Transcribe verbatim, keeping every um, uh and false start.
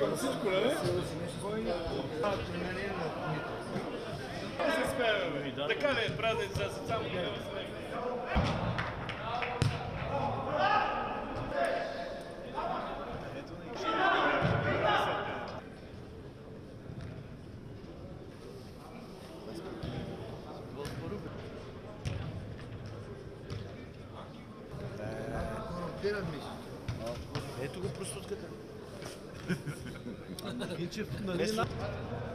всичко, не? Не се смеяме, бе. Така ли е празница, само да не смеем. Ето го простутката. Кинчев, нали?